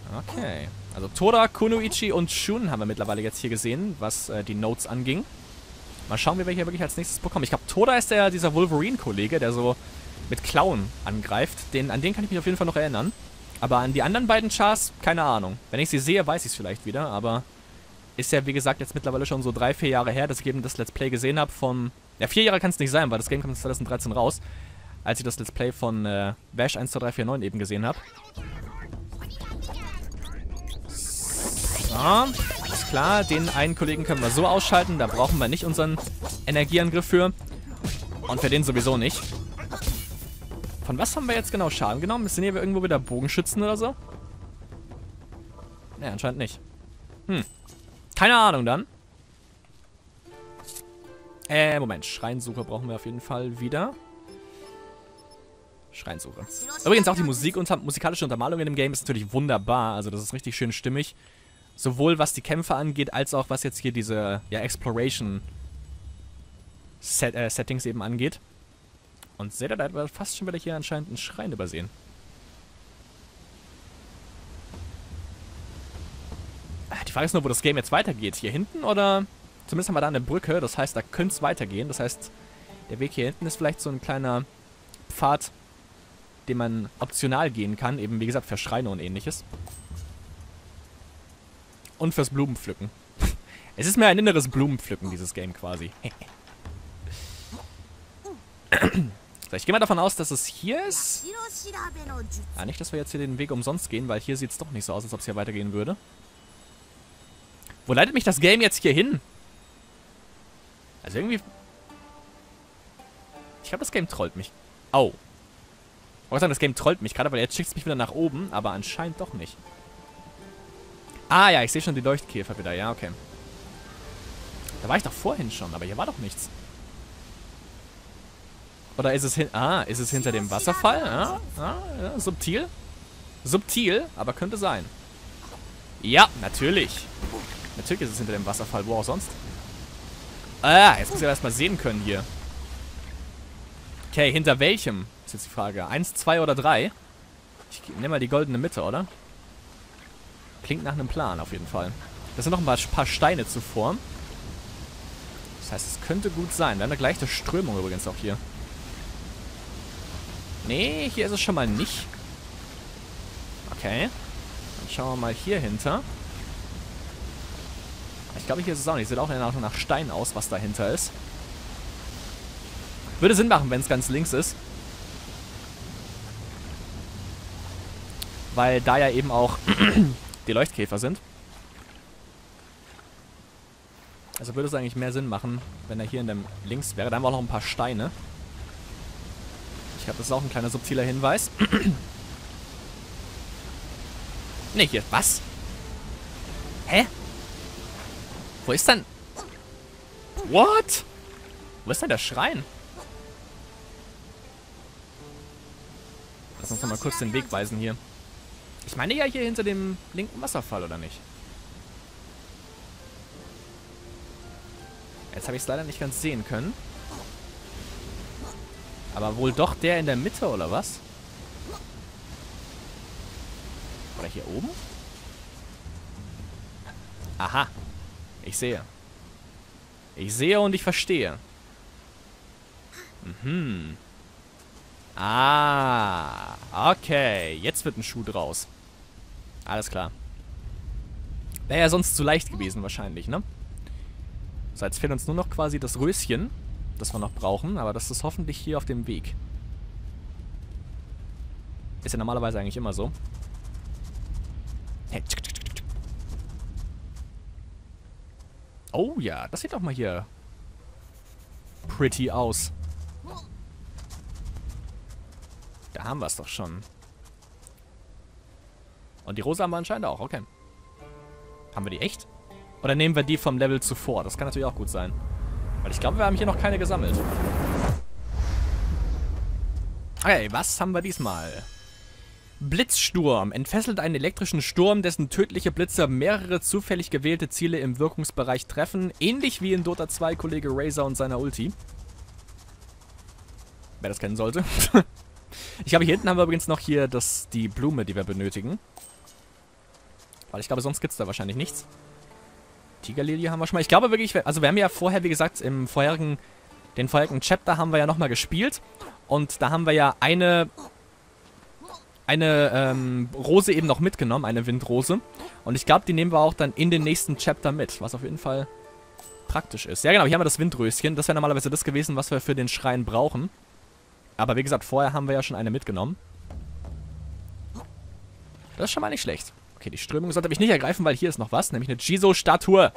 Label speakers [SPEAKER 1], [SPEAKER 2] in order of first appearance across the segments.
[SPEAKER 1] Okay. Also Tora, Kunoichi und Shun haben wir mittlerweile jetzt hier gesehen, was die Notes anging. Mal schauen, wie wir hier wirklich als nächstes bekommen. Ich glaube, Tora ist dieser Wolverine-Kollege, der so mit Klauen angreift. An den kann ich mich auf jeden Fall noch erinnern. Aber an die anderen beiden Chars, keine Ahnung. Wenn ich sie sehe, weiß ich es vielleicht wieder, aber ist ja, wie gesagt, jetzt mittlerweile schon so 3, 4 Jahre her, dass ich eben das Let's Play gesehen habe von... Ja, 4 Jahre kann es nicht sein, weil das Game kommt 2013 raus. Als ich das Let's Play von Bash 12349 eben gesehen habe. So, alles klar. Den einen Kollegen können wir so ausschalten. Da brauchen wir nicht unseren Energieangriff für. Und für den sowieso nicht. Von was haben wir jetzt genau Schaden genommen? Sind hier irgendwo wieder Bogenschützen oder so? Ne, anscheinend nicht. Keine Ahnung dann. Moment. Schreinsuche brauchen wir auf jeden Fall wieder. Schreinsuche. Übrigens auch die musikalische Untermalung in dem Game ist natürlich wunderbar. Also das ist richtig schön stimmig. Sowohl was die Kämpfe angeht, als auch was jetzt hier diese Exploration Settings eben angeht. Und seht ihr, da hat man fast schon wieder hier anscheinend einen Schrein übersehen. Die Frage ist nur, wo das Game jetzt weitergeht. Hier hinten oder... Zumindest haben wir da eine Brücke, das heißt, da könnte es weitergehen. Das heißt, der Weg hier hinten ist vielleicht so ein kleiner Pfad, den man optional gehen kann. Eben, wie gesagt, für Schreine und ähnliches. Und fürs Blumenpflücken. Es ist mir ein inneres Blumenpflücken, dieses Game quasi. So, ich gehe mal davon aus, dass es hier ist. Ah, nicht, dass wir jetzt hier den Weg umsonst gehen, weil hier sieht es doch nicht so aus, als ob es hier weitergehen würde. Wo leitet mich das Game jetzt hier hin? Also irgendwie... Ich glaube, das Game trollt mich. Oh. Ich wollte sagen, das Game trollt mich gerade, weil jetzt schickt es mich wieder nach oben, aber anscheinend doch nicht. Ah ja, ich sehe schon die Leuchtkäfer wieder. Ja, okay. Da war ich doch vorhin schon, aber hier war doch nichts. Oder ist es ist es hinter dem Wasserfall? Ja, subtil. Subtil, aber könnte sein. Ja, natürlich. Natürlich ist es hinter dem Wasserfall. Wo auch sonst? Ah, jetzt muss ich erstmal sehen können hier. Okay, hinter welchem? Ist jetzt die Frage. 1, 2 oder 3? Ich nehme mal die goldene Mitte, oder? Klingt nach einem Plan auf jeden Fall. Das sind noch ein paar Steine zuvor. Das heißt, es könnte gut sein. Wir haben eine gleiche Strömung übrigens auch hier. Nee, hier ist es schon mal nicht. Okay. Dann schauen wir mal hier hinter. Ich glaube, hier ist es auch nicht. Sieht auch nach Stein aus, was dahinter ist. Würde Sinn machen, wenn es ganz links ist. Weil da ja eben auch die Leuchtkäfer sind. Also würde es eigentlich mehr Sinn machen, wenn er hier in dem links wäre. Da haben wir auch noch ein paar Steine. Ich glaube, das ist auch ein kleiner subtiler Hinweis. Ne, hier. Was? Hä? Wo ist denn... What? Wo ist denn der Schrein? Lass uns noch mal kurz den Weg weisen hier. Ich meine ja hier hinter dem linken Wasserfall, oder nicht? Jetzt habe ich es leider nicht ganz sehen können. Aber wohl doch der in der Mitte, oder was? Oder hier oben? Aha. Ich sehe. Ich sehe und ich verstehe. Mhm. Ah. Okay. Jetzt wird ein Schuh draus. Alles klar. Wäre ja sonst zu leicht gewesen wahrscheinlich, ne? So, jetzt fehlt uns nur noch quasi das Röschen, das wir noch brauchen. Aber das ist hoffentlich hier auf dem Weg. Ist ja normalerweise eigentlich immer so. Hey, oh ja, das sieht doch mal hier pretty aus. Da haben wir es doch schon. Und die Rose haben wir anscheinend auch, okay. Haben wir die echt? Oder nehmen wir die vom Level zuvor? Das kann natürlich auch gut sein. Weil ich glaube, wir haben hier noch keine gesammelt. Okay, was haben wir diesmal? Blitzsturm. Entfesselt einen elektrischen Sturm, dessen tödliche Blitze mehrere zufällig gewählte Ziele im Wirkungsbereich treffen. Ähnlich wie in Dota 2 Kollege Razor und seiner Ulti. Wer das kennen sollte. Ich glaube, hier hinten haben wir übrigens noch hier die Blume, die wir benötigen. Weil ich glaube, sonst gibt es da wahrscheinlich nichts. Tigerlilie haben wir schon mal. Ich glaube wirklich, also wir haben ja vorher, wie gesagt, den vorherigen Chapter haben wir ja nochmal gespielt. Und da haben wir ja eine Rose eben noch mitgenommen, eine Windrose. Und ich glaube, die nehmen wir auch dann in den nächsten Chapter mit, was auf jeden Fall praktisch ist. Ja genau, hier haben wir das Windröschen. Das wäre normalerweise das gewesen, was wir für den Schrein brauchen. Aber wie gesagt, vorher haben wir ja schon eine mitgenommen. Das ist schon mal nicht schlecht. Okay, die Strömung sollte mich nicht ergreifen, weil hier ist noch was, nämlich eine Jizo-Statue.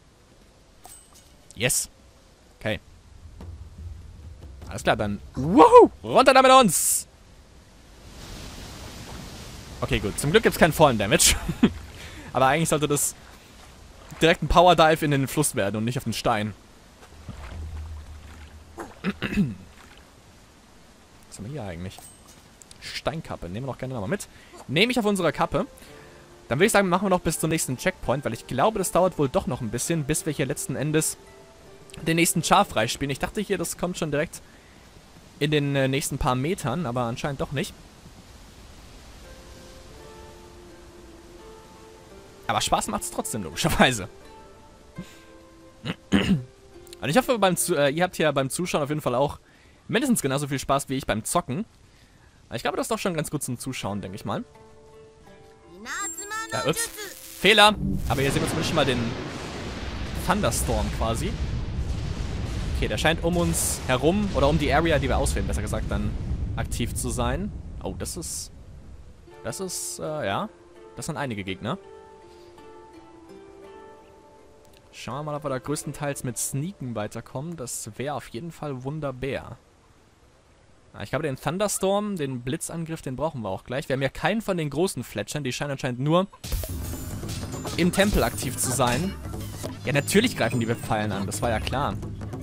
[SPEAKER 1] Yes. Okay. Alles klar, dann wuhu, runter da mit uns. Okay, gut. Zum Glück gibt es keinen Fallen Damage. Aber eigentlich sollte das direkt ein Power Dive in den Fluss werden und nicht auf den Stein. Was haben wir hier eigentlich? Steinkappe. Nehmen wir doch gerne nochmal mit. Nehme ich auf unserer Kappe. Dann würde ich sagen, machen wir noch bis zum nächsten Checkpoint, weil ich glaube, das dauert wohl doch noch ein bisschen, bis wir hier letzten Endes den nächsten Char freispielen. Ich dachte hier, das kommt schon direkt in den nächsten paar Metern, aber anscheinend doch nicht. Aber Spaß macht es trotzdem, logischerweise. Und ich hoffe, ihr habt hier beim Zuschauen auf jeden Fall auch mindestens genauso viel Spaß wie ich beim Zocken. Ich glaube, das ist doch schon ganz gut zum Zuschauen, denke ich mal. Ja, ups. Fehler. Aber hier sehen wir zumindest schon mal den Thunderstorm quasi. Okay, der scheint um uns herum, oder um die Area, die wir auswählen, besser gesagt, dann aktiv zu sein. Oh, das ist, ja. Das sind einige Gegner. Schauen wir mal, ob wir da größtenteils mit Sneaken weiterkommen. Das wäre auf jeden Fall wunderbar. Ich glaube, den Thunderstorm, den Blitzangriff, den brauchen wir auch gleich. Wir haben ja keinen von den großen Fletchern. Die scheinen anscheinend nur im Tempel aktiv zu sein. Ja, natürlich greifen die mit Pfeilen an. Das war ja klar.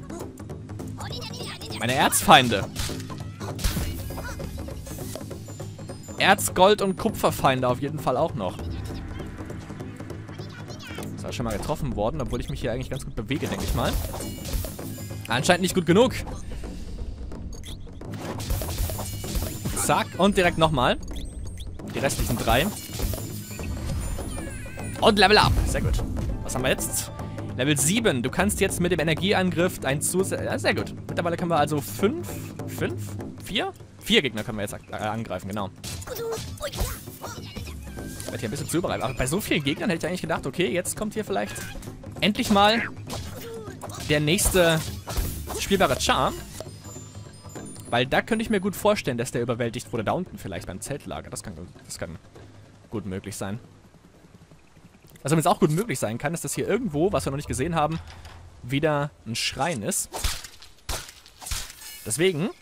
[SPEAKER 1] Meine Erzfeinde. Erz, Gold und Kupferfeinde auf jeden Fall auch noch. Das war schon mal getroffen worden, obwohl ich mich hier eigentlich ganz gut bewege, denke ich mal. Anscheinend nicht gut genug. Zack, und direkt nochmal. Die restlichen 3. Und Level Up. Sehr gut. Was haben wir jetzt? Level 7. Du kannst jetzt mit dem Energieangriff ein ja, sehr gut. Mittlerweile können wir also 4 Gegner können wir jetzt angreifen, genau. Ich werde hier ein bisschen zu überreiben. Aber bei so vielen Gegnern hätte ich eigentlich gedacht, okay, jetzt kommt hier vielleicht endlich mal der nächste spielbare Char. Weil da könnte ich mir gut vorstellen, dass der überwältigt wurde. Da unten vielleicht beim Zeltlager. Das kann gut möglich sein. Was übrigens auch gut möglich sein kann, ist, dass hier irgendwo, was wir noch nicht gesehen haben, wieder ein Schrein ist. Deswegen.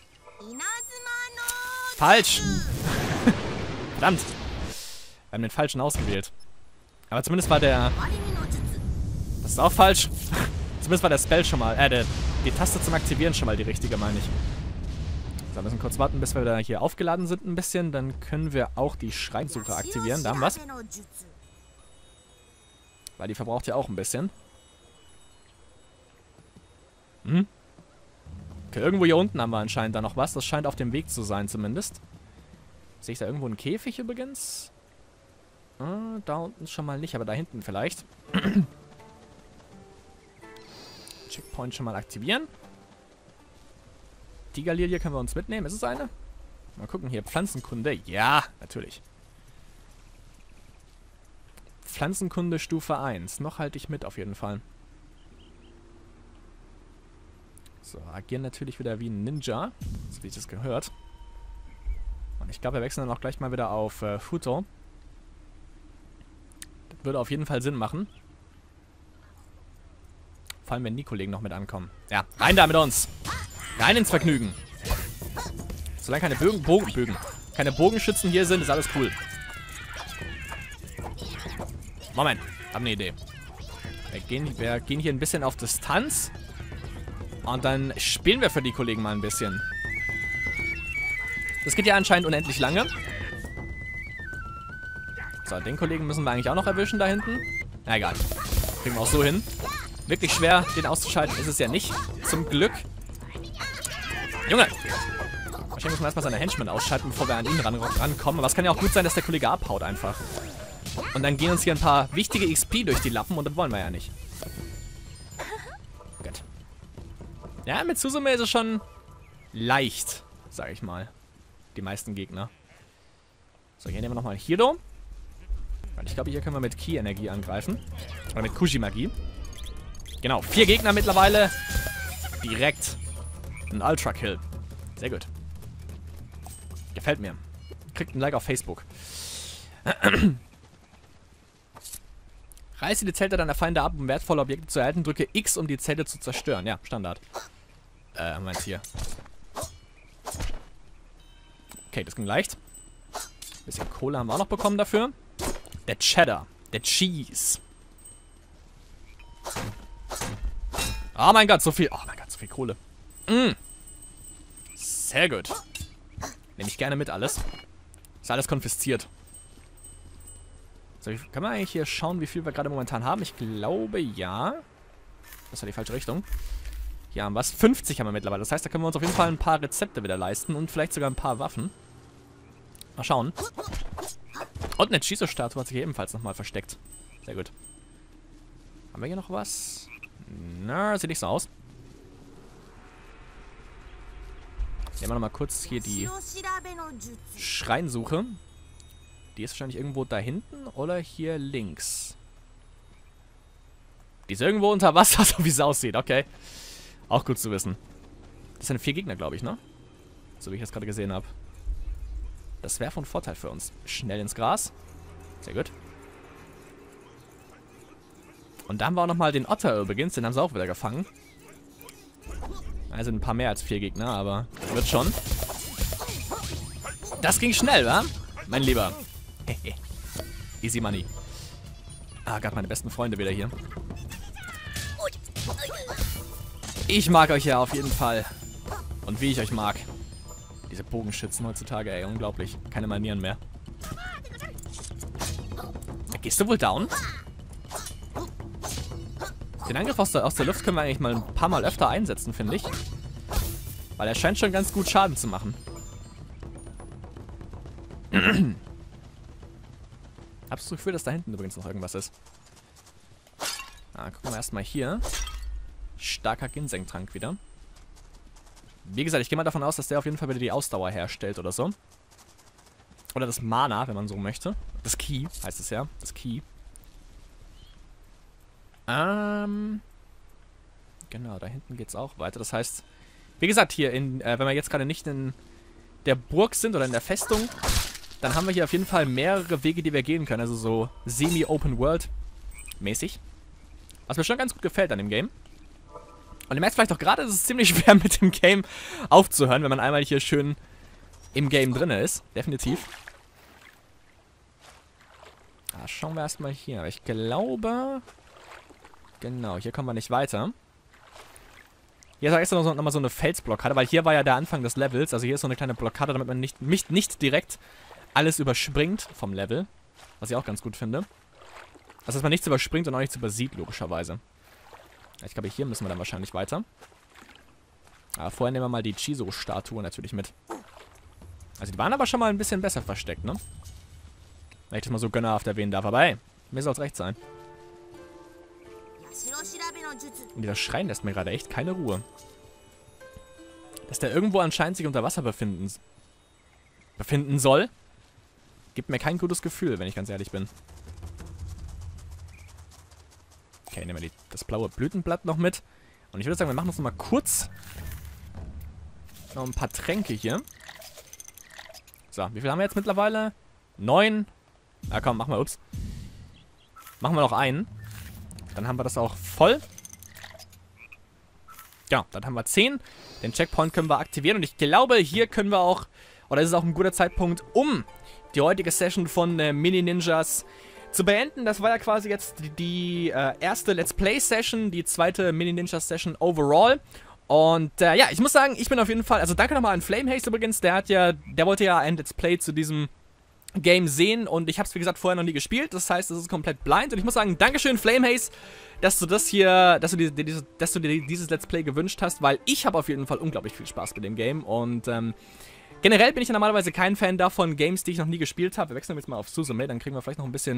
[SPEAKER 1] Falsch! Verdammt! Wir haben den falschen ausgewählt. Aber zumindest war der... Das ist auch falsch. Zumindest war der Spell schon mal... die Taste zum Aktivieren schon mal die richtige, meine ich. So, wir müssen kurz warten, bis wir da hier aufgeladen sind ein bisschen. Dann können wir auch die Schreinsuche aktivieren. Da haben wir was. Weil die verbraucht ja auch ein bisschen. Okay, irgendwo hier unten haben wir anscheinend da noch was. Das scheint auf dem Weg zu sein zumindest. Sehe ich da irgendwo einen Käfig übrigens? Da unten schon mal nicht, aber da hinten vielleicht. Checkpoint schon mal aktivieren. Tigerlilie können wir uns mitnehmen. Ist es eine? Mal gucken hier. Pflanzenkunde. Ja, natürlich. Pflanzenkunde Stufe 1. Noch halte ich mit auf jeden Fall. So, agieren natürlich wieder wie ein Ninja. So wie ich das gehört. Und ich glaube, wir wechseln dann auch gleich mal wieder auf Futo. Das würde auf jeden Fall Sinn machen. Vor allem, wenn die Kollegen noch mit ankommen. Ja, rein da mit uns. Rein ins Vergnügen. Solange keine keine Bogenschützen hier sind, ist alles cool. Moment, hab eine Idee. Wir gehen hier ein bisschen auf Distanz. Und dann spielen wir für die Kollegen mal ein bisschen. Das geht ja anscheinend unendlich lange. So, den Kollegen müssen wir eigentlich auch noch erwischen da hinten. Na egal. Kriegen wir auch so hin. Wirklich schwer, den auszuschalten ist es ja nicht. Zum Glück. Junge! Wahrscheinlich müssen wir erstmal seine Henchmen ausschalten, bevor wir an ihn rankommen. Aber es kann ja auch gut sein, dass der Kollege abhaut einfach. Und dann gehen uns hier ein paar wichtige XP durch die Lappen und das wollen wir ja nicht. Gut. Ja, mit Suzume ist es schon leicht, sag ich mal. Die meisten Gegner. So, hier nehmen wir nochmal Hiro. Weil ich glaube, hier können wir mit Ki-Energie angreifen. Oder mit Kushi-Magie. Genau, 4 Gegner mittlerweile. Direkt. Ein Ultra-Kill. Sehr gut. Gefällt mir. Kriegt ein Like auf Facebook. Reiße die Zelte deiner Feinde ab, um wertvolle Objekte zu erhalten. Drücke X, um die Zelte zu zerstören. Ja, Standard. Meins hier. Okay, das ging leicht. Bisschen Kohle haben wir auch noch bekommen dafür. Der Cheddar. Der Cheese. Oh mein Gott, so viel. Oh mein Gott, so viel Kohle. Sehr gut. Nehme ich gerne mit alles. Ist alles konfisziert. So, kann man eigentlich hier schauen, wie viel wir gerade momentan haben? Ich glaube, ja. Das war die falsche Richtung. Hier haben wir es. 50 haben wir mittlerweile. Das heißt, da können wir uns auf jeden Fall ein paar Rezepte wieder leisten. Und vielleicht sogar ein paar Waffen. Mal schauen. Und eine Chiso-Statue hat sich hier ebenfalls nochmal versteckt. Sehr gut. Haben wir hier noch was? Na, sieht nicht so aus. Nehmen wir nochmal kurz hier die Schreinsuche. Die ist wahrscheinlich irgendwo da hinten oder hier links. Die ist irgendwo unter Wasser, so wie es aussieht. Okay. Auch gut zu wissen. Das sind 4 Gegner, glaube ich, ne? So wie ich das gerade gesehen habe. Das wäre von Vorteil für uns. Schnell ins Gras. Sehr gut. Und da haben wir auch nochmal den Otter übrigens. Den haben sie auch wieder gefangen. Also ein paar mehr als 4 Gegner, aber wird schon. Das ging schnell, wa? Mein Lieber. Easy Money. Ah, Gott, meine besten Freunde wieder hier. Ich mag euch ja auf jeden Fall. Und wie ich euch mag. Diese Bogenschützen heutzutage, ey, unglaublich. Keine Manieren mehr. Gehst du wohl down? Den Angriff aus der Luft können wir eigentlich mal ein paar Mal öfter einsetzen, finde ich. Weil er scheint schon ganz gut Schaden zu machen. Hab's das Gefühl, dass da hinten übrigens noch irgendwas ist. Gucken wir erstmal hier. Starker Ginseng-Trank wieder. Wie gesagt, ich gehe mal davon aus, dass der auf jeden Fall wieder die Ausdauer herstellt oder so. Oder das Mana, wenn man so möchte. Das Ki heißt es ja. Das Ki. Genau, da hinten geht's auch weiter. Das heißt, wie gesagt, hier wenn wir jetzt gerade nicht in der Burg sind oder in der Festung, dann haben wir hier auf jeden Fall mehrere Wege, die wir gehen können. Also so semi-Open-World-mäßig. Was mir schon ganz gut gefällt an dem Game. Und ihr merkt vielleicht auch gerade, es ist ziemlich schwer mit dem Game aufzuhören, wenn man einmal hier schön im Game drin ist. Definitiv. Schauen wir erstmal hier. Ich glaube... Genau, hier kommen wir nicht weiter. Hier ist extra nochmal so eine Felsblockade, weil hier war ja der Anfang des Levels. Also hier ist so eine kleine Blockade, damit man nicht direkt alles überspringt vom Level. Was ich auch ganz gut finde. Also dass man nichts überspringt und auch nichts übersieht, logischerweise. Ich glaube, hier müssen wir dann wahrscheinlich weiter. Aber vorher nehmen wir mal die Chiso-Statue natürlich mit. Also die waren aber schon mal ein bisschen besser versteckt, ne? Wenn ich das mal so gönnerhaft erwähnen darf. Aber hey, mir soll es recht sein. Und dieser Schrein lässt mir gerade echt keine Ruhe. Dass der irgendwo anscheinend sich unter Wasser befinden soll, gibt mir kein gutes Gefühl, wenn ich ganz ehrlich bin. Okay, nehmen wir das blaue Blütenblatt noch mit. Und ich würde sagen, wir machen uns noch mal kurz noch ein paar Tränke hier. So, wie viel haben wir jetzt mittlerweile? 9. Na komm, machen wir, machen wir noch einen. Dann haben wir das auch voll. Ja, dann haben wir 10. Den Checkpoint können wir aktivieren. Und ich glaube, hier können wir auch, oder ist es auch ein guter Zeitpunkt, um die heutige Session von Mini-Ninjas zu beenden. Das war ja quasi jetzt die erste Let's Play-Session, die zweite Mini-Ninjas-Session overall. Und ja, ich muss sagen, ich bin auf jeden Fall, also danke nochmal an Flamehaste übrigens, der wollte ja ein Let's Play zu diesem Game sehen und ich habe es wie gesagt vorher noch nie gespielt, das heißt, es ist komplett blind und ich muss sagen, Dankeschön Flamehaste, dass du das hier, dass du dir dieses Let's Play gewünscht hast, weil ich habe auf jeden Fall unglaublich viel Spaß mit dem Game und generell bin ich ja normalerweise kein Fan davon, Games, die ich noch nie gespielt habe. Wir wechseln jetzt mal auf Suzume, dann kriegen wir vielleicht noch ein bisschen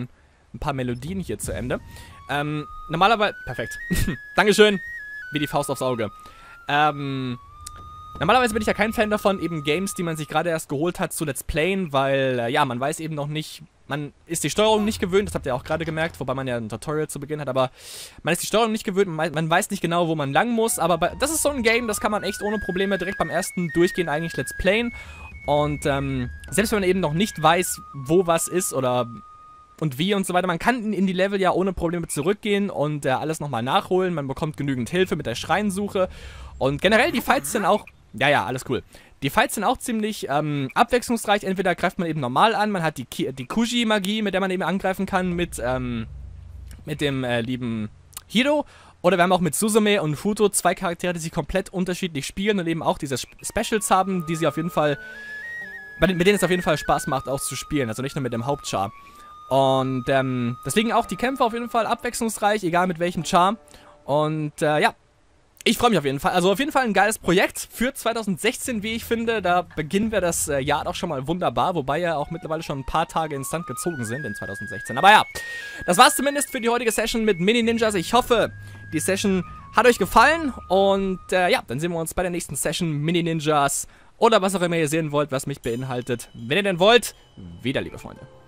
[SPEAKER 1] ein paar Melodien hier zu Ende. Normalerweise... Perfekt. Dankeschön. Wie die Faust aufs Auge. Normalerweise bin ich ja kein Fan davon, eben Games, die man sich gerade erst geholt hat, zu Let's Playen, weil, ja, man weiß eben noch nicht... Man ist die Steuerung nicht gewöhnt, das habt ihr auch gerade gemerkt, wobei man ja ein Tutorial zu Beginn hat, aber man ist die Steuerung nicht gewöhnt, man weiß nicht genau, wo man lang muss, aber das ist so ein Game, das kann man echt ohne Probleme direkt beim ersten Durchgehen eigentlich Let's Playen. Und selbst wenn man eben noch nicht weiß, wo was ist oder und wie und so weiter, man kann in die Level ja ohne Probleme zurückgehen und alles nochmal nachholen, man bekommt genügend Hilfe mit der Schreinsuche und generell die Fights sind auch, ja, alles cool. Die Fights sind auch ziemlich abwechslungsreich. Entweder greift man eben normal an, man hat die Kuji-Magie, mit der man eben angreifen kann, mit dem lieben Hiro. Oder wir haben auch mit Suzume und Futo 2 Charaktere, die sich komplett unterschiedlich spielen und eben auch diese Specials haben, die sie auf jeden Fall, mit denen es auf jeden Fall Spaß macht, auch zu spielen. Also nicht nur mit dem Hauptchar. Und deswegen auch die Kämpfe auf jeden Fall abwechslungsreich, egal mit welchem Char. Und ja. Ich freue mich auf jeden Fall. Also auf jeden Fall ein geiles Projekt für 2016, wie ich finde. Da beginnen wir das Jahr doch schon mal wunderbar, wobei ja auch mittlerweile schon ein paar Tage ins Land gezogen sind in 2016. Aber ja, das war's zumindest für die heutige Session mit Mini-Ninjas. Ich hoffe, die Session hat euch gefallen und ja, dann sehen wir uns bei der nächsten Session Mini-Ninjas oder was auch immer ihr sehen wollt, was mich beinhaltet. Wenn ihr denn wollt, wieder, liebe Freunde.